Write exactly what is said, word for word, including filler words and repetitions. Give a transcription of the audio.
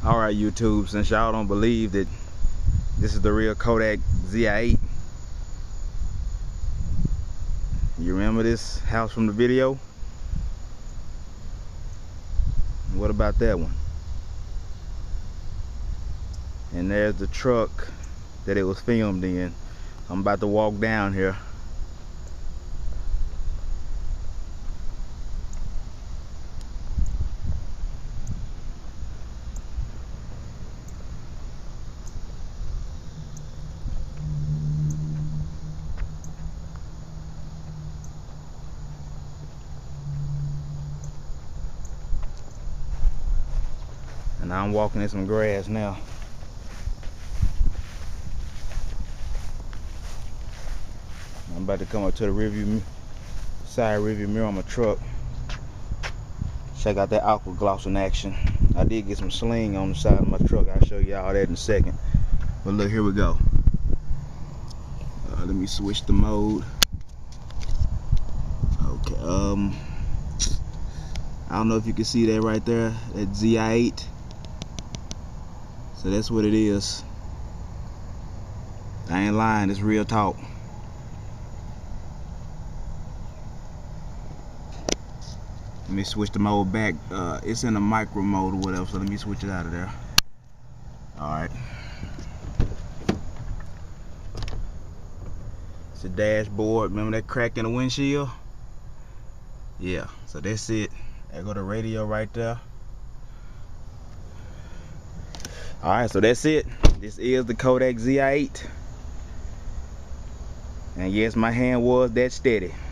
Alright YouTube, since y'all don't believe that this is the real Kodak Z I eight, you remember this house from the video? What about that one? And there's the truck that it was filmed in. I'm about to walk down here. And I'm walking in some grass now. I'm about to come up to the rearview side rearview mirror on my truck. Check out that aqua gloss in action. I did get some sling on the side of my truck. I'll show y'all that in a second. But look, here we go. Uh, let me switch the mode. Okay. Um. I don't know if you can see that right there. That Z I eight. So that's what it is. I ain't lying, it's real talk. Let me switch the mode back. Uh, it's in a micro mode or whatever, so let me switch it out of there. Alright. It's a dashboard. Remember that crack in the windshield? Yeah, so that's it. There go the radio right there. Alright, so that's it. This is the Kodak Z I eight. And yes, my hand was that steady.